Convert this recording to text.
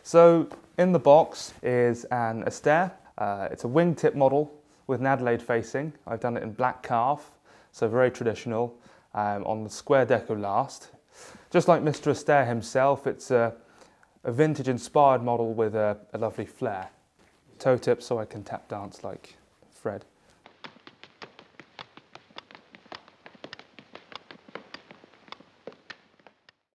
So in the box is an Astaire. It's a wingtip model with an Adelaide facing. I've done it in black calf, so very traditional, on the square deco last. Just like Mr. Astaire himself, it's a vintage inspired model with a lovely flair. Toe tip so I can tap dance like Fred.